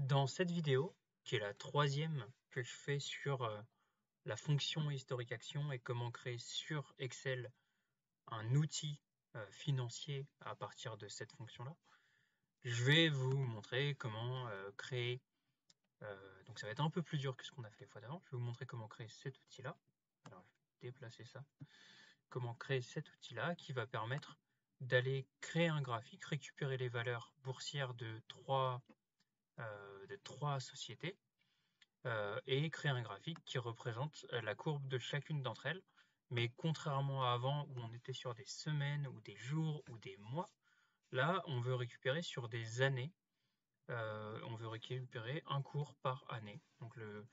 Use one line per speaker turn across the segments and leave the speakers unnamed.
Dans cette vidéo, qui est la troisième que je fais sur la fonction historique action et comment créer sur Excel un outil financier à partir de cette fonction-là, je vais vous montrer comment créer, donc ça va être un peu plus dur que ce qu'on a fait les fois d'avant, je vais vous montrer comment créer cet outil-là. Alors je vais déplacer ça. Comment créer cet outil-là qui va permettre d'aller créer un graphique, récupérer les valeurs boursières de trois sociétés et créer un graphique qui représente la courbe de chacune d'entre elles. Mais contrairement à avant où on était sur des semaines ou des jours ou des mois, là on veut récupérer sur des années. On veut récupérer un cours par année. Donc le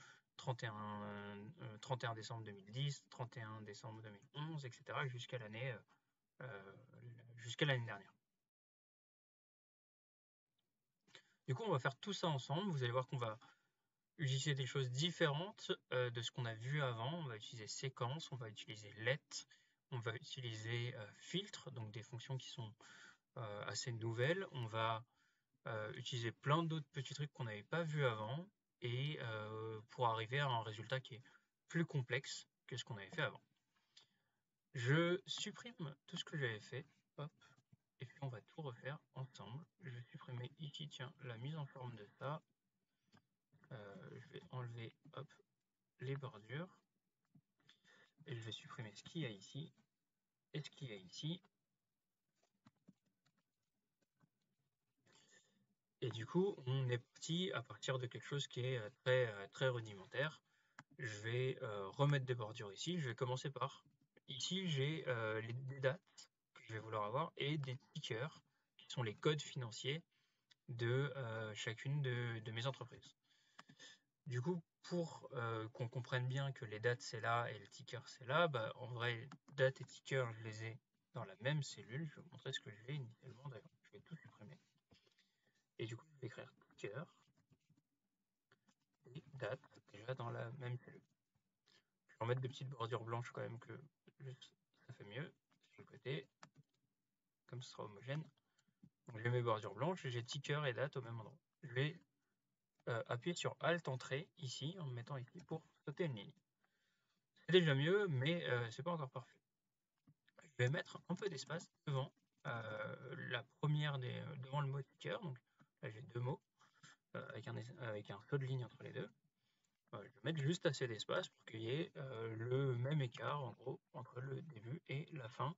31 décembre 2010, 31 décembre 2011, etc. jusqu'à l'année dernière. Du coup, on va faire tout ça ensemble. Vous allez voir qu'on va utiliser des choses différentes de ce qu'on a vu avant. On va utiliser séquence, on va utiliser let, on va utiliser filtre, donc des fonctions qui sont assez nouvelles. On va utiliser plein d'autres petits trucs qu'on n'avait pas vu avant et pour arriver à un résultat qui est plus complexe que ce qu'on avait fait avant. Je supprime tout ce que j'avais fait, hop, et puis on va tout refaire ensemble. Je vais supprimer ici, tiens, la mise en forme de ça. Je vais enlever, hop, les bordures. Et je vais supprimer ce qu'il y a ici et ce qu'il y a ici. Et du coup, on est parti à partir de quelque chose qui est très rudimentaire. Je vais remettre des bordures ici. Je vais commencer par, ici j'ai des dates que je vais vouloir avoir et des tickers qui sont les codes financiers de chacune de mes entreprises. Du coup, pour qu'on comprenne bien que les dates c'est là et le ticker c'est là, bah, en vrai, date et ticker, je les ai dans la même cellule. Je vais vous montrer ce que j'ai initialement. D'ailleurs, je vais tout supprimer. Et du coup, je vais écrire ticker et date déjà dans la même cellule. Je vais en mettre des petites bordures blanches quand même que ça fait mieux sur le côté. Comme ce sera homogène. Donc j'ai mes bordures blanches, j'ai ticker et date au même endroit. Je vais appuyer sur Alt Entrée ici en me mettant ici pour sauter une ligne. C'est déjà mieux, mais c'est pas encore parfait. Je vais mettre un peu d'espace devant la première devant le mot ticker. Donc là j'ai deux mots avec un saut de ligne entre les deux. Je vais mettre juste assez d'espace pour qu'il y ait le même écart en gros entre le début et la fin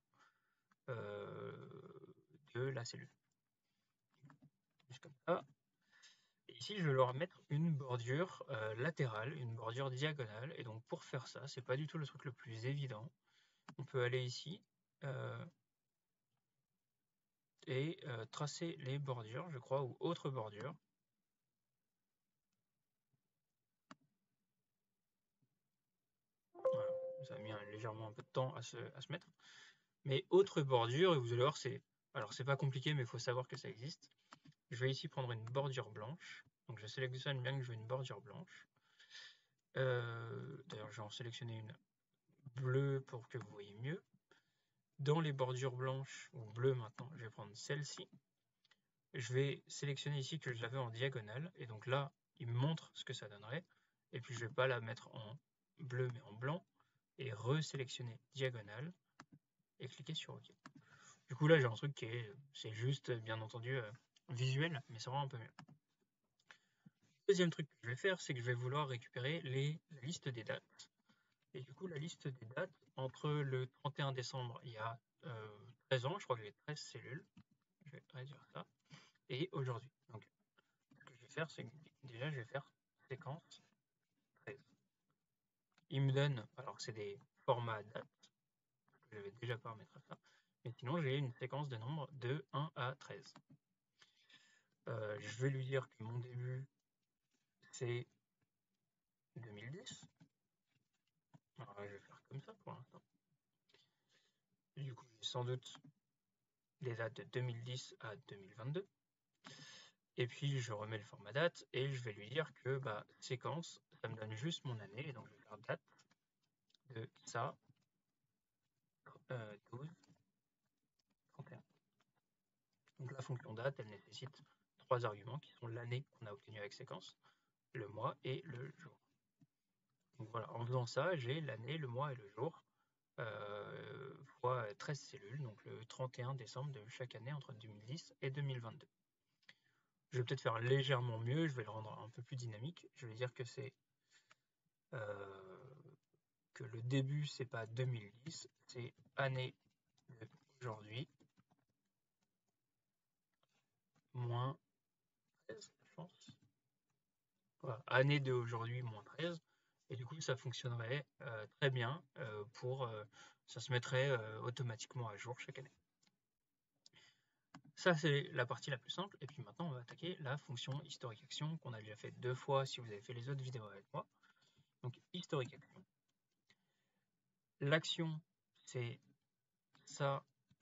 de la cellule. Juste comme ça. Et ici, je vais leur mettre une bordure latérale, une bordure diagonale. Et donc pour faire ça, c'est pas du tout le truc le plus évident. On peut aller ici et tracer les bordures, je crois, ou autres bordures. Voilà, ça a mis légèrement un peu de temps à se mettre. Mais autre bordure, et vous allez voir, alors c'est pas compliqué, mais il faut savoir que ça existe. Je vais ici prendre une bordure blanche. Donc je sélectionne bien que je veux une bordure blanche. D'ailleurs, je vais en sélectionner une bleue pour que vous voyez mieux. Dans les bordures blanches ou bleues maintenant, je vais prendre celle-ci. Je vais sélectionner ici que je l'avais en diagonale. Et donc là, il me montre ce que ça donnerait. Et puis je ne vais pas la mettre en bleu mais en blanc. Et resélectionner diagonale. Et cliquer sur OK. Du coup là, j'ai un truc qui est, c'est juste, bien entendu, visuel, mais ça rend un peu mieux. Deuxième truc que je vais faire, c'est que je vais vouloir récupérer la liste des dates. Et du coup, la liste des dates, entre le 31 décembre, il y a 13 ans, je crois que j'ai 13 cellules. Je vais réduire ça. Et aujourd'hui. Donc, ce que je vais faire, c'est que déjà, je vais faire séquence 13. Il me donne, alors que c'est des formats dates, je vais déjà paramétrer ça. Mais sinon, j'ai une séquence de nombres de 1 à 13. Je vais lui dire que mon début, c'est 2010. Alors, je vais faire comme ça pour l'instant. Du coup, j'ai sans doute les dates de 2010 à 2022. Et puis, je remets le format date et je vais lui dire que séquence, ça me donne juste mon année. Et donc, je vais faire date de ça, 12, 31. Donc, la fonction date, elle nécessite 3 arguments qui sont l'année qu'on a obtenue avec séquence, le mois et le jour. Donc voilà, en faisant ça, j'ai l'année, le mois et le jour fois 13 cellules, donc le 31 décembre de chaque année entre 2010 et 2022. Je vais peut-être faire légèrement mieux, je vais le rendre un peu plus dynamique. Je vais dire que c'est que le début, c'est pas 2010, c'est année d'aujourd'hui moins 13, je pense. Voilà, année d'aujourd'hui moins 13. Et du coup, ça fonctionnerait très bien ça se mettrait automatiquement à jour chaque année. Ça, c'est la partie la plus simple. Et puis maintenant, on va attaquer la fonction historique action qu'on a déjà fait 2 fois si vous avez fait les autres vidéos avec moi. Donc, historique action. L'action, c'est ça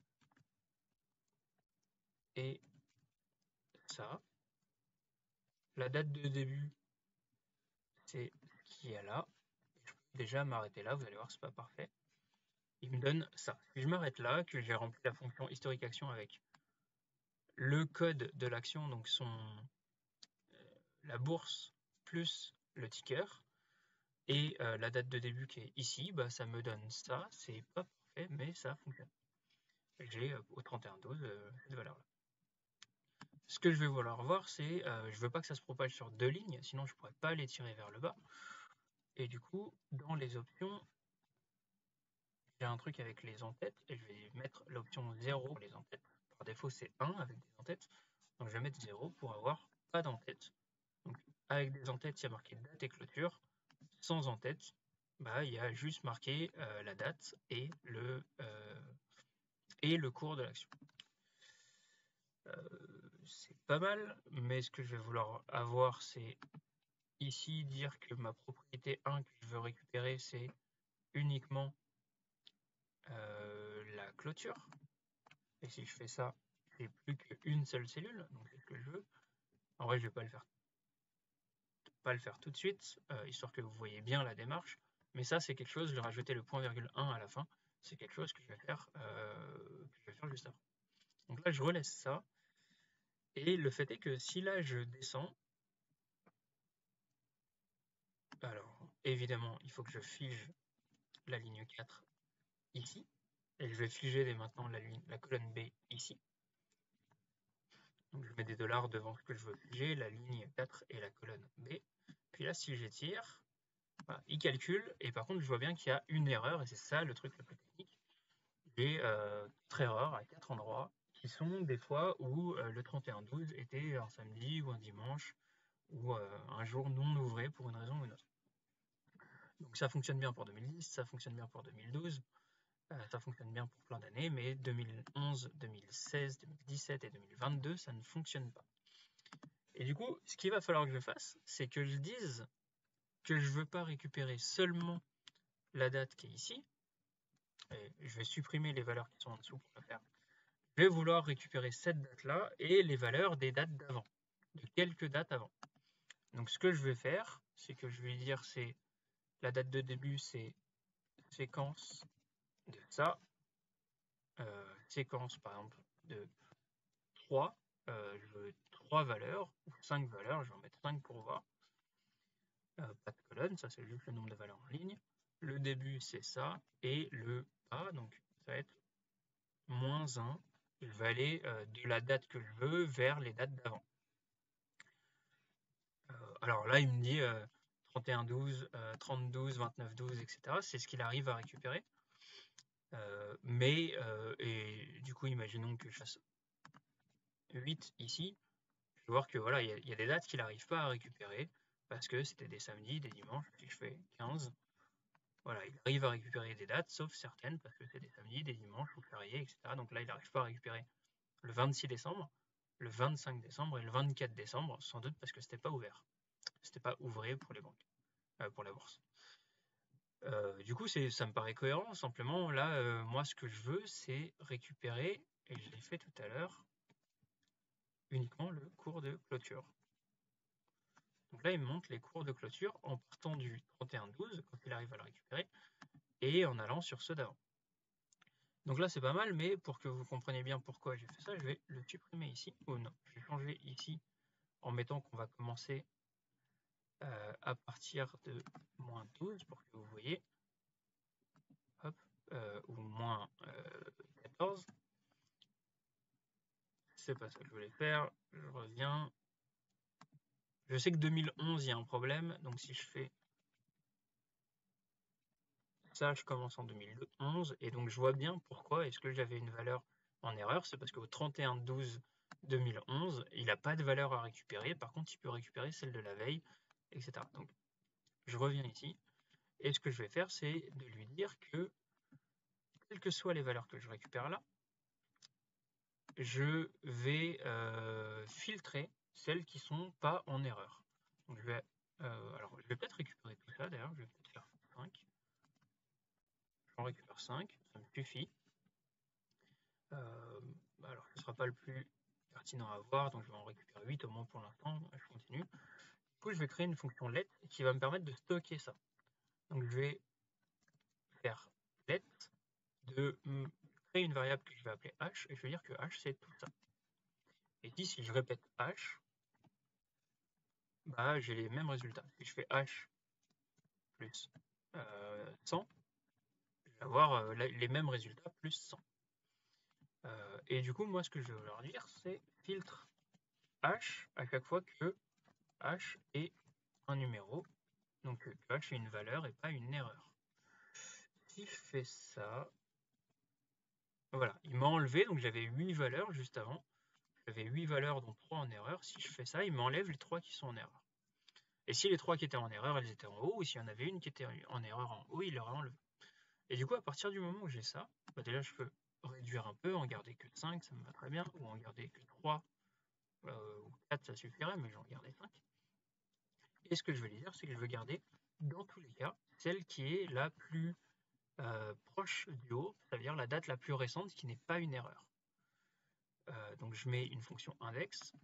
et ça. La date de début, c'est ce qui est là. Je peux déjà m'arrêter là, vous allez voir, c'est pas parfait. Il me donne ça. Si je m'arrête là, que j'ai rempli la fonction historique action avec le code de l'action, donc la bourse plus le ticker, et la date de début qui est ici, bah, ça me donne ça. C'est pas parfait, mais ça fonctionne. J'ai au 31/12 cette valeur-là. Ce que je vais vouloir voir, c'est je veux pas que ça se propage sur 2 lignes, sinon je pourrais pas les tirer vers le bas. Et du coup, dans les options, j'ai un truc avec les en-têtes et je vais mettre l'option 0 pour les en-têtes. Par défaut, c'est 1 avec des en-têtes. Donc je vais mettre 0 pour avoir pas d'en-tête. Donc avec des en-têtes, il y a marqué date et clôture. Sans en-tête, bah, il y a juste marqué la date et le cours de l'action. C'est pas mal, mais ce que je vais vouloir avoir, c'est ici dire que ma propriété 1 que je veux récupérer, c'est uniquement la clôture. Et si je fais ça, j'ai plus qu'une seule cellule, donc c'est ce que je veux. En vrai, je vais pas le faire tout de suite, histoire que vous voyez bien la démarche. Mais ça, c'est quelque chose, je vais rajouter le point virgule 1 à la fin. C'est quelque chose que je vais faire juste après. Donc là, je relaisse ça. Et le fait est que si là, je descends, alors évidemment, il faut que je fige la ligne 4 ici. Et je vais figer dès maintenant la colonne B ici. Donc je mets des dollars devant ce que je veux figer, la ligne 4 et la colonne B. Puis là, si j'étire, voilà, il calcule, et par contre, je vois bien qu'il y a une erreur, et c'est ça le truc le plus technique. J'ai 4 erreurs à 4 endroits, qui sont des fois où le 31/12 était un samedi ou un dimanche, ou un jour non ouvré pour une raison ou une autre. Donc ça fonctionne bien pour 2010, ça fonctionne bien pour 2012, ça fonctionne bien pour plein d'années, mais 2011, 2016, 2017 et 2022, ça ne fonctionne pas. Et du coup, ce qu'il va falloir que je fasse, c'est que je dise que je ne veux pas récupérer seulement la date qui est ici. Et je vais supprimer les valeurs qui sont en dessous pour le faire. Je vais vouloir récupérer cette date-là et les valeurs des dates d'avant, de quelques dates avant. Donc ce que je vais faire, c'est que je vais dire c'est la date de début, c'est séquence de ça, séquence par exemple de 3, je veux 3 valeurs, ou 5 valeurs, je vais en mettre 5 pour voir. Pas de colonne, ça c'est juste le nombre de valeurs en ligne. Le début c'est ça, et le A, donc ça va être -1. Je vais aller de la date que je veux vers les dates d'avant. Alors là, il me dit 31/12, 30/12, 29/12, etc. C'est ce qu'il arrive à récupérer. Et du coup, imaginons que je fasse 8 ici. Je vais voir que voilà, il y a des dates qu'il n'arrive pas à récupérer parce que c'était des samedis, des dimanches. Si je fais 15, voilà, il arrive à récupérer des dates, sauf certaines parce que c'est des samedis, des dimanches ou fériés, etc. Donc là, il n'arrive pas à récupérer le 26 décembre, le 25 décembre et le 24 décembre, sans doute parce que c'était pas ouvert. C'était pas ouvré pour les banques, pour la bourse. Du coup, ça me paraît cohérent. Simplement, là, moi, ce que je veux, c'est récupérer, et je l'ai fait tout à l'heure, uniquement le cours de clôture. Donc là, il me montre les cours de clôture en partant du 31/12, quand il arrive à le récupérer, et en allant sur ceux d'avant. Donc là, c'est pas mal, mais pour que vous compreniez bien pourquoi j'ai fait ça, je vais le supprimer ici. Ou non, je vais changer ici en mettant qu'on va commencer à partir de moins 12 pour que vous voyez, hop, ou moins 14. C'est pas ça que je voulais faire, je reviens. Je sais que 2011 il y a un problème, donc si je fais ça, je commence en 2011, et donc je vois bien pourquoi est-ce que j'avais une valeur en erreur. C'est parce qu'au 31/12/2011, il n'a pas de valeur à récupérer. Par contre, il peut récupérer celle de la veille, etc. Donc, je reviens ici, et ce que je vais faire, c'est de lui dire que, quelles que soient les valeurs que je récupère là, je vais filtrer celles qui ne sont pas en erreur. Donc, je vais peut-être récupérer tout ça, d'ailleurs, je vais peut-être faire 5. J'en récupère 5, ça me suffit. Alors, ce ne sera pas le plus pertinent à voir, donc je vais en récupérer 8 au moins pour l'instant. Je continue. Du coup, je vais créer une fonction let qui va me permettre de stocker ça. Donc, je vais faire let de créer une variable que je vais appeler h, et je vais dire que h, c'est tout ça. Et ici, si je répète h, bah, j'ai les mêmes résultats. Si je fais h plus 100, je vais avoir les mêmes résultats plus 100. Et du coup, moi, ce que je vais leur dire, c'est filtre h à chaque fois que h est un numéro, donc que h est une valeur et pas une erreur. Si je fais ça, voilà, il m'a enlevé, donc j'avais 8 valeurs juste avant, j'avais 8 valeurs dont 3 en erreur. Si je fais ça, il m'enlève les 3 qui sont en erreur. Et si les 3 qui étaient en erreur, elles étaient en haut, ou s'il y en avait une qui était en erreur en haut, il l'aurait enlevé. Et du coup, à partir du moment où j'ai ça, bah déjà je peux réduire un peu, en garder que 5, ça me va très bien, ou en garder que 3, ou 4, ça suffirait, mais j'en gardais 5. Et ce que je vais lui dire, c'est que je veux garder, dans tous les cas, celle qui est la plus proche du haut, ça veut dire la date la plus récente qui n'est pas une erreur. Donc je mets une fonction index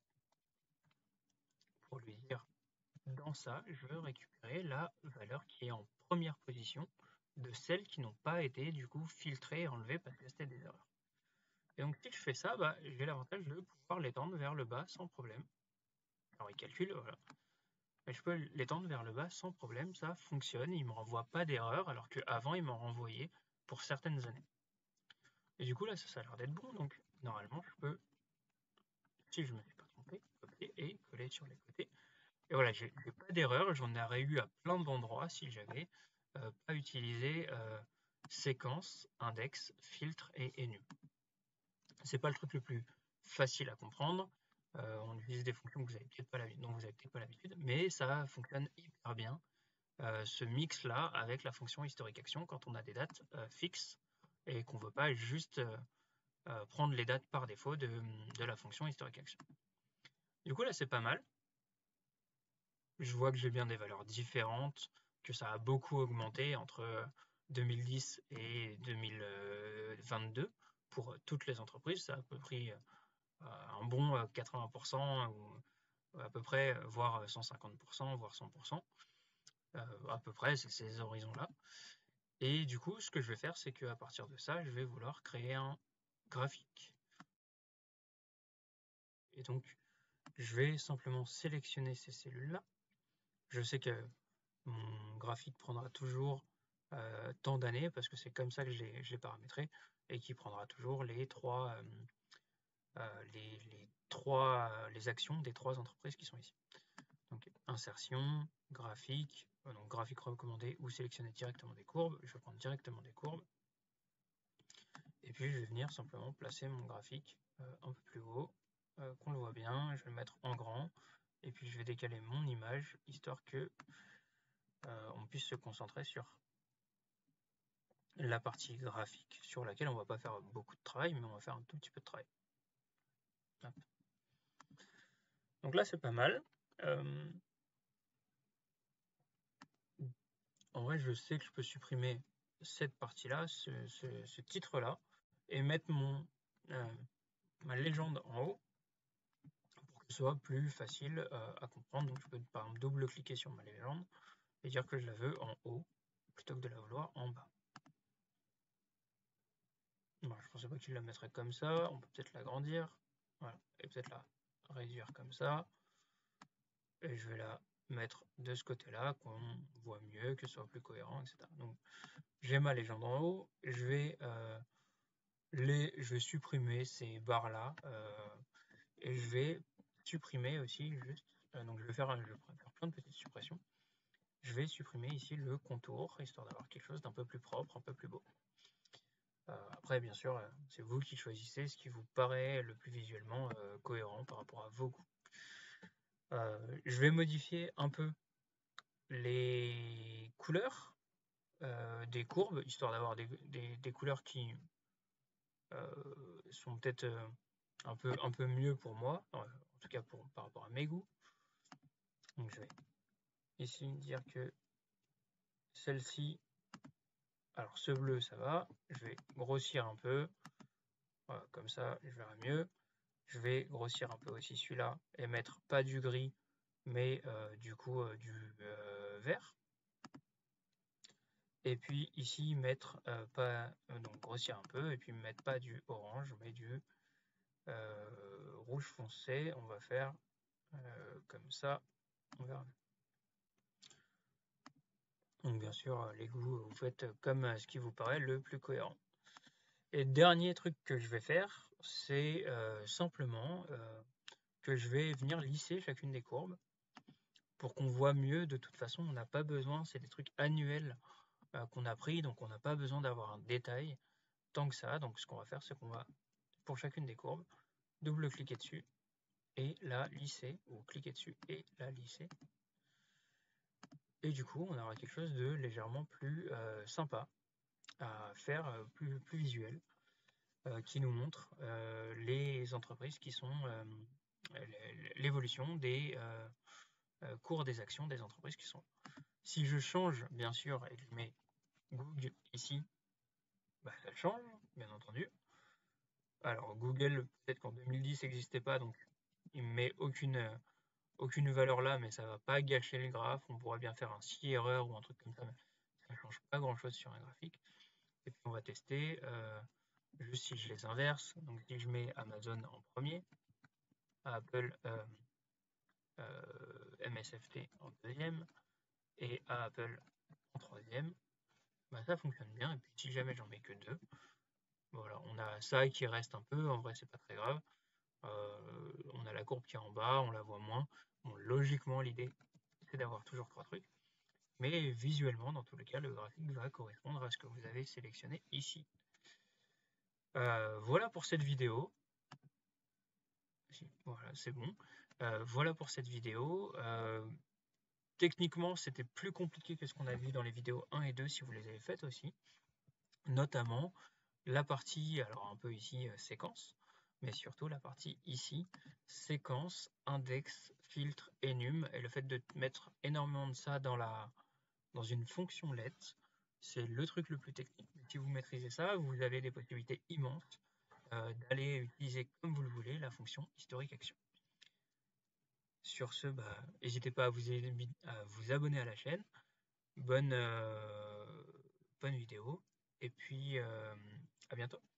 pour lui dire, dans ça, je veux récupérer la valeur qui est en première position de celles qui n'ont pas été du coup filtrées et enlevées parce que c'était des erreurs. Et donc si je fais ça, bah, j'ai l'avantage de pouvoir l'étendre vers le bas sans problème. Alors il calcule, voilà. Mais je peux l'étendre vers le bas sans problème, ça fonctionne, il ne me renvoie pas d'erreur, alors qu'avant il m'en renvoyait pour certaines années. Et du coup là ça a l'air d'être bon, donc normalement je peux, si je ne me suis pas trompé, copier et coller sur les côtés. Et voilà, j'ai pas d'erreur, j'en aurais eu à plein d'endroits si j'avais pas utilisé séquence, index, filtre et enum. C'est pas le truc le plus facile à comprendre. On utilise des fonctions dont vous n'avez peut-être pas l'habitude, mais ça fonctionne hyper bien. Ce mix-là avec la fonction historique action quand on a des dates fixes et qu'on ne veut pas juste prendre les dates par défaut de la fonction historique action. Du coup là c'est pas mal. Je vois que j'ai bien des valeurs différentes, que ça a beaucoup augmenté entre 2010 et 2022 pour toutes les entreprises. Ça a à peu près un bon 80% ou à peu près, voire 150%, voire 100%. À peu près, c'est ces horizons-là. Et du coup, ce que je vais faire, c'est qu'à partir de ça, je vais vouloir créer un graphique. Et donc, je vais simplement sélectionner ces cellules-là. Je sais que mon graphique prendra toujours tant d'années, parce que c'est comme ça que je l'ai paramétré, et qui prendra toujours les actions des 3 entreprises qui sont ici. Donc, insertion, graphique, donc graphique recommandé ou sélectionner directement des courbes. Je vais prendre directement des courbes. Et puis, je vais venir simplement placer mon graphique un peu plus haut, qu'on le voit bien. Je vais le mettre en grand. Et puis, je vais décaler mon image, histoire que on puisse se concentrer sur la partie graphique, sur laquelle on ne va pas faire beaucoup de travail, mais on va faire un tout petit peu de travail. Hop. Donc là, c'est pas mal. En vrai, je sais que je peux supprimer cette partie-là, ce titre-là, et mettre ma légende en haut pour que ce soit plus facile à comprendre. Donc je peux par exemple double-cliquer sur ma légende et dire que je la veux en haut plutôt que de la vouloir en bas. Bon, je pensais pas qu'il la mettrait comme ça, on peut peut-être l'agrandir, voilà, et peut-être la réduire comme ça. et je vais la mettre de ce côté-là, qu'on voit mieux, que ce soit plus cohérent, etc. Donc j'ai ma légende en haut, je vais supprimer ces barres-là, et je vais supprimer aussi juste, donc je vais faire plein de petites suppressions. Je vais supprimer ici le contour, histoire d'avoir quelque chose d'un peu plus propre, un peu plus beau. Après, bien sûr, c'est vous qui choisissez ce qui vous paraît le plus visuellement cohérent par rapport à vos goûts. Je vais modifier un peu les couleurs des courbes, histoire d'avoir des couleurs qui sont peut-être un peu mieux pour moi, en tout cas par rapport à mes goûts. Donc je vais ici dire que celle-ci, alors ce bleu ça va, je vais grossir un peu, voilà, comme ça je verrai mieux. Je vais grossir un peu aussi celui-là et mettre pas du gris, mais du coup du vert. Et puis ici mettre donc grossir un peu et puis mettre pas du orange, mais du rouge foncé. On va faire comme ça, on verra. Donc bien sûr les goûts vous faites comme ce qui vous paraît le plus cohérent. Et dernier truc que je vais faire, c'est simplement que je vais venir lisser chacune des courbes pour qu'on voit mieux. De toute façon, on n'a pas besoin, c'est des trucs annuels qu'on a pris, donc on n'a pas besoin d'avoir un détail tant que ça. Donc ce qu'on va faire, c'est qu'on va, pour chacune des courbes, double-cliquer dessus et la lisser, ou cliquer dessus et la lisser. Et du coup, on aura quelque chose de légèrement plus sympa à faire, plus visuel, qui nous montre les entreprises qui sont l'évolution des cours des actions des entreprises qui sont. Si je change, bien sûr, et que je mets Google ici, bah, ça change, bien entendu. Alors Google, peut-être qu'en 2010 n'existait pas, donc il ne met aucune valeur là, mais ça ne va pas gâcher le graphe. On pourra bien faire un si erreur ou un truc comme ça, mais ça ne change pas grand-chose sur un graphique. Et puis on va tester, juste si je les inverse, donc si je mets Amazon en premier, Apple MSFT en deuxième, et à Apple en troisième, bah, ça fonctionne bien. Et puis si jamais j'en mets que deux, voilà, on a ça qui reste un peu, en vrai c'est pas très grave. On a la courbe qui est en bas, on la voit moins. Bon, logiquement l'idée c'est d'avoir toujours trois trucs, mais visuellement dans tous les cas le graphique va correspondre à ce que vous avez sélectionné ici. Voilà pour cette vidéo. Voilà, c'est bon. Voilà pour cette vidéo. Techniquement, c'était plus compliqué que ce qu'on a vu dans les vidéos 1 et 2 si vous les avez faites aussi. Notamment la partie, alors un peu ici, séquence, mais surtout la partie ici, séquence, index, filtre, enum, et le fait de mettre énormément de ça dans une fonction let, c'est le truc le plus technique. Si vous maîtrisez ça, vous avez des possibilités immenses d'aller utiliser comme vous le voulez la fonction historique action. Sur ce, n'hésitez pas à vous abonner à la chaîne. Bonne vidéo et puis à bientôt.